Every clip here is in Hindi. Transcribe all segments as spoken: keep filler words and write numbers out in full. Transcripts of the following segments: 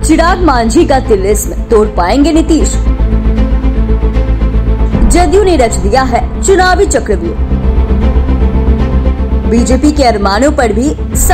चिराग मांझी का तिलिस्म तोड़ पाएंगे नीतीश? जदयू ने रच दिया है चुनावी चक्रव्यूह। बीजेपी के अरमानों पर भी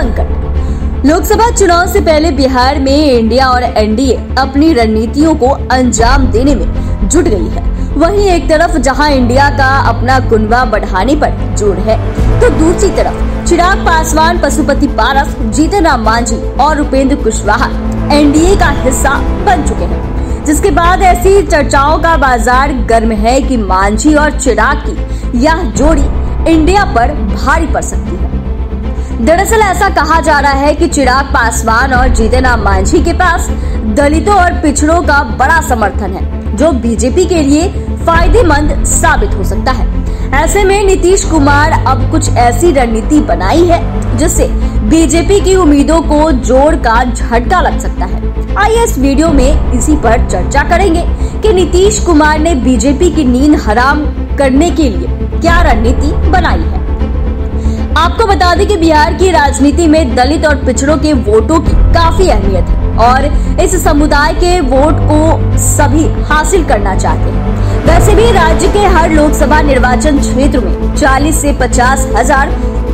संकट। लोकसभा चुनाव से पहले बिहार में इंडिया और एनडीए अपनी रणनीतियों को अंजाम देने में जुट गई है। वहीं एक तरफ जहां इंडिया का अपना कुनबा बढ़ाने पर जोर है, तो दूसरी तरफ चिराग पासवान, पशुपति पारस, जीतन राम मांझी और उपेंद्र कुशवाहा एनडीए का हिस्सा बन चुके हैं। जिसके बाद ऐसी चर्चाओं का बाजार गर्म है कि मांझी और चिराग की यह जोड़ी इंडिया पर भारी पड़ सकती है। दरअसल ऐसा कहा जा रहा है कि चिराग पासवान और जीतन राम मांझी के पास दलितों और पिछड़ों का बड़ा समर्थन है, जो बीजेपी के लिए फायदेमंद साबित हो सकता है। ऐसे में नीतीश कुमार अब कुछ ऐसी रणनीति बनाई है जिससे बीजेपी की उम्मीदों को जोर का झटका लग सकता है। आइए इस वीडियो में इसी पर चर्चा करेंगे कि नीतीश कुमार ने बीजेपी की नींद हराम करने के लिए क्या रणनीति बनाई है। आपको बता दें कि बिहार की राजनीति में दलित और पिछड़ों के वोटों की काफी अहमियत है और इस समुदाय के वोट को सभी हासिल करना चाहते हैं। वैसे भी राज्य के हर लोकसभा निर्वाचन क्षेत्र में चालीस से पचास हजार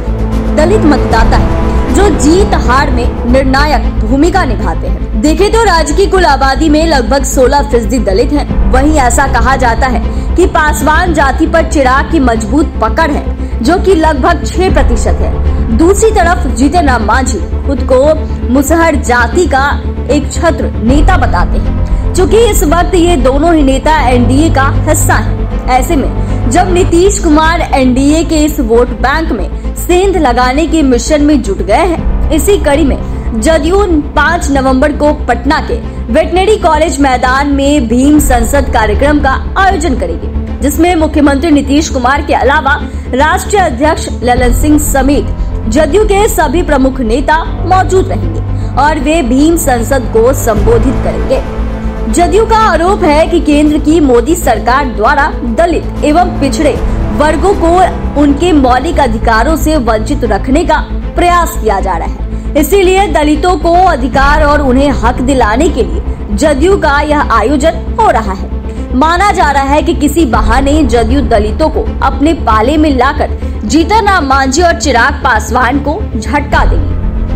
दलित मतदाता हैं, जो जीत हार में निर्णायक भूमिका निभाते हैं। देखें तो राज्य की कुल आबादी में लगभग सोलह फीसदी दलित हैं। वहीं ऐसा कहा जाता है कि पासवान जाति पर चिराग की मजबूत पकड़ है, जो कि लगभग छह प्रतिशत है। दूसरी तरफ जीतन राम मांझी खुद को मुसहर जाति का एक छत्र नेता बताते हैं, क्योंकि इस वक्त ये दोनों ही नेता एनडीए का हिस्सा हैं। ऐसे में जब नीतीश कुमार एनडीए के इस वोट बैंक में सेंध लगाने के मिशन में जुट गए हैं, इसी कड़ी में जदयू पाँच नवंबर को पटना के वेटनरी कॉलेज मैदान में भीम संसद कार्यक्रम का आयोजन करेगी, जिसमें मुख्यमंत्री नीतीश कुमार के अलावा राष्ट्रीय अध्यक्ष ललन सिंह समेत जदयू के सभी प्रमुख नेता मौजूद रहेंगे और वे भीम संसद को संबोधित करेंगे। जदयू का आरोप है कि केंद्र की मोदी सरकार द्वारा दलित एवं पिछड़े वर्गों को उनके मौलिक अधिकारों से वंचित रखने का प्रयास किया जा रहा है। इसीलिए दलितों को अधिकार और उन्हें हक दिलाने के लिए जदयू का यह आयोजन हो रहा है। माना जा रहा है कि किसी बहाने जदयू दलितों को अपने पाले में लाकर जीतन राम मांझी और चिराग पासवान को झटका देगी।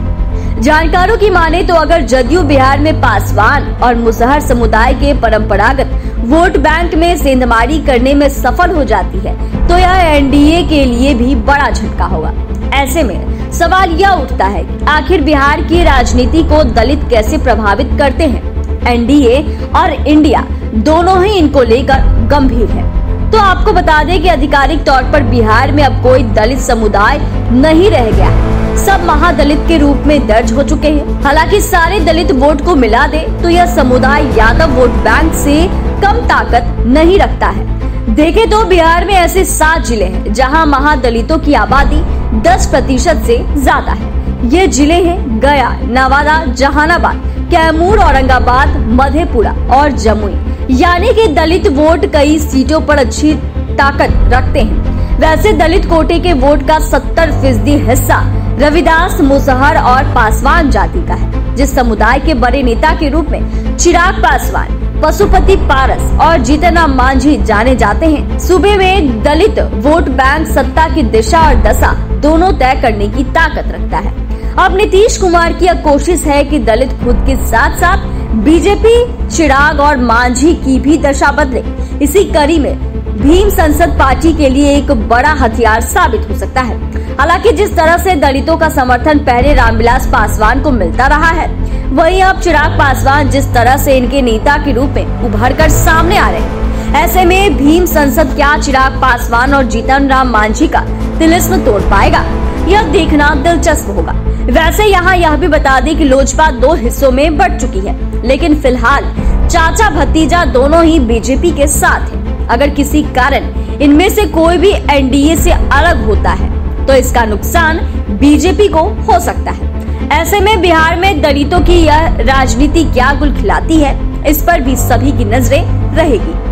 जानकारों की माने तो अगर जदयू बिहार में पासवान और मुसहर समुदाय के परंपरागत वोट बैंक में सेंधमारी करने में सफल हो जाती है, तो यह एनडीए के लिए भी बड़ा झटका होगा। ऐसे में सवाल यह उठता है कि आखिर बिहार की राजनीति को दलित कैसे प्रभावित करते हैं। एनडीए और इंडिया दोनों ही इनको लेकर गंभीर है। तो आपको बता दें कि आधिकारिक तौर पर बिहार में अब कोई दलित समुदाय नहीं रह गया है, सब महादलित के रूप में दर्ज हो चुके हैं। हालांकि सारे दलित वोट को मिला दे तो यह समुदाय यादव वोट बैंक से कम ताकत नहीं रखता है। देखें तो बिहार में ऐसे सात जिले हैं जहां महादलितों की आबादी दस प्रतिशत से ज्यादा है। ये जिले हैं गया, नवादा, जहानाबाद, कैमूर, औरंगाबाद, मधेपुरा और जमुई। यानी कि दलित वोट कई सीटों पर अच्छी ताकत रखते हैं। वैसे दलित कोटे के वोट का सत्तर फीसदी हिस्सा रविदास, मुसहर और पासवान जाति का है, जिस समुदाय के बड़े नेता के रूप में चिराग पासवान, पशुपति पारस और जीतन राम मांझी जाने जाते हैं। सूबे में दलित वोट बैंक सत्ता की दिशा और दशा दोनों तय करने की ताकत रखता है। अब नीतीश कुमार की यह कोशिश है कि दलित खुद के साथ साथ बीजेपी, चिराग और मांझी की भी दशा बदले। इसी कड़ी में भीम संसद पार्टी के लिए एक बड़ा हथियार साबित हो सकता है। हालांकि जिस तरह से दलितों का समर्थन पहले रामविलास पासवान को मिलता रहा है, वहीं अब चिराग पासवान जिस तरह से इनके नेता के रूप में उभर कर सामने आ रहे हैं, ऐसे में भीम संसद क्या चिराग पासवान और जीतन राम मांझी का तिलिस्म तोड़ पाएगा, यह देखना दिलचस्प होगा। वैसे यहाँ यह भी बता दें कि लोजपा दो हिस्सों में बढ़ चुकी है, लेकिन फिलहाल चाचा भतीजा दोनों ही बीजेपी के साथ हैं। अगर किसी कारण इनमें से कोई भी एनडीए से अलग होता है, तो इसका नुकसान बीजेपी को हो सकता है। ऐसे में बिहार में दलितों की यह राजनीति क्या गुल खिलाती है, इस पर भी सभी की नजरें रहेगी।